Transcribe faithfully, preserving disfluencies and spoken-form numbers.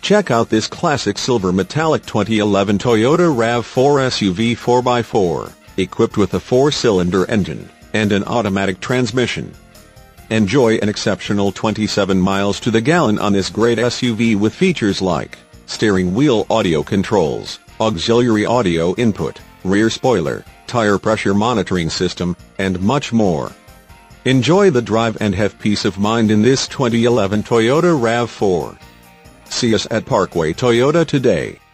Check out this classic silver metallic twenty eleven Toyota RAV four S U V four by four, equipped with a four-cylinder engine and an automatic transmission. Enjoy an exceptional twenty-seven miles to the gallon on this great S U V with features like steering wheel audio controls, auxiliary audio input, rear spoiler, tire pressure monitoring system, and much more. Enjoy the drive and have peace of mind in this twenty eleven Toyota RAV four. See us at Parkway Toyota today.